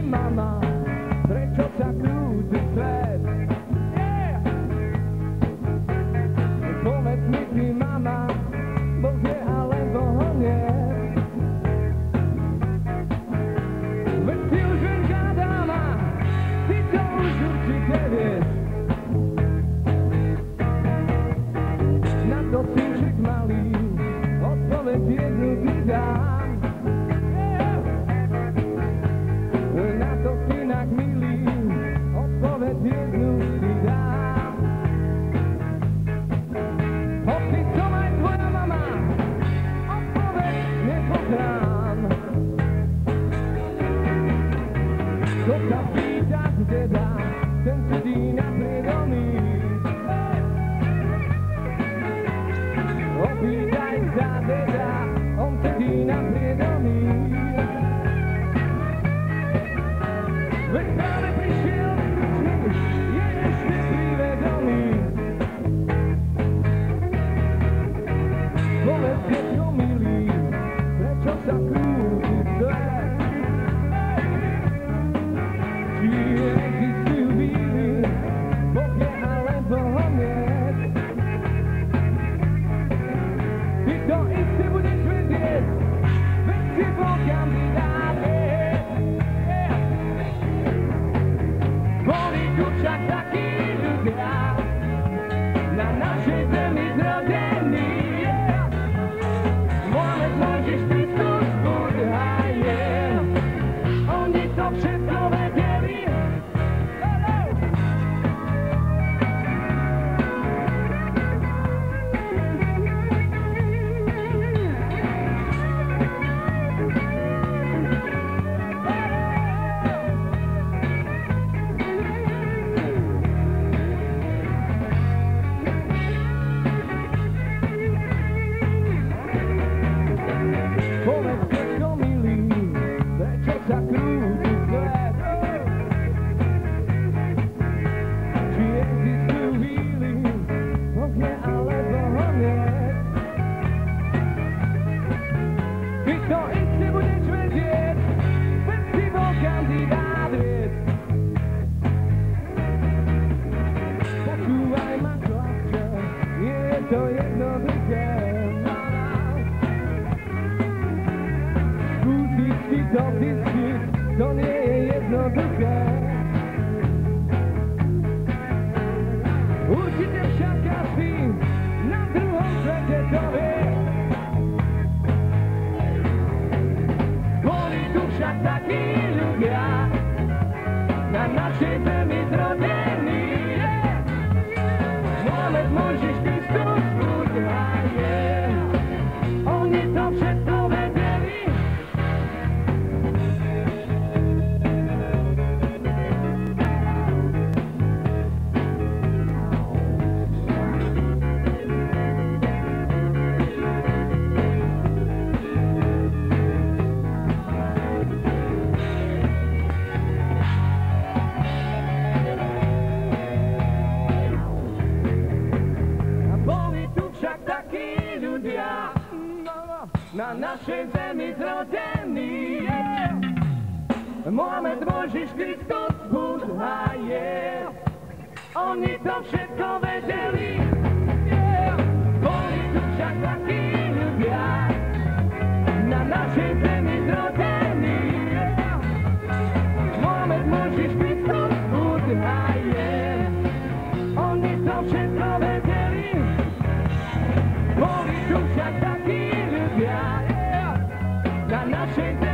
mama, prečo sa krúti svet? Povedz mi ty, mama, Boh je alebo ho nie. Veď si už veľká dáma, ty to už určite vieš. Na to synček malý, odpoveď jednu ti dám. Na to synak milý, odpoveď jednu ti dám. Hoci som aj tvoja mama, odpoveď nepoznám. Kto sa pýta, kde dá, ten sedí na priedomí. Opýtaj sa deda, on sedí na priedomí. Veď práve prišiel stručný, je ešte privedomý. Povedz, detko milý, prečo sa krúti svet? Či existujú víly, Boh je alebo ho nie? Ty to isté budeš vedieť, veď si bol kandidát. Boli tu však takí ľudia, na našej zemi zrodení. Mohamed, Mojžiš, Kristus, Budha je, oni to všetko vedeli. Povedz, detko milý, prečo sa krúti svet? Či existujú víly, Boh je alebo ho nie? Ty to isté budeš vedieť, veď si bol kandidát vied. Počúvaj ma, chlapče, nie je to jednoduché. Skúsiť to zistiť, to nie je jednoduché. Určite však každý na druhom svete to vie. Boli tu však takí ľudia, na našej zemi zrodení. Mohamed, Mojžiš, Kristus, Budha je, oni to všetko vedeli. Na našej zemi zrodení je Mohamed, Mojžiš, Kristus, Budha je, oni to všetko vedeli. Boli tu však takí ľudia, na našej zemi zrodení je Mohamed, Mojžiš, Kristus, Budha je, oni to všetko vedeli. Boli tu však takí ľudia, na našej zemi